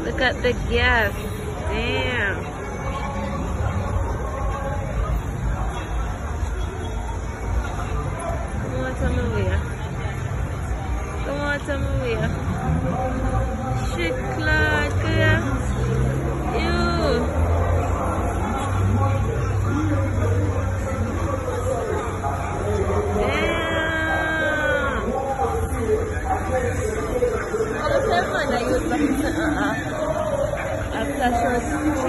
Look at the gas. Damn. Come on, tell me where. Come on, tell me where. Shit, Clark. You. Damn. I was having a youth after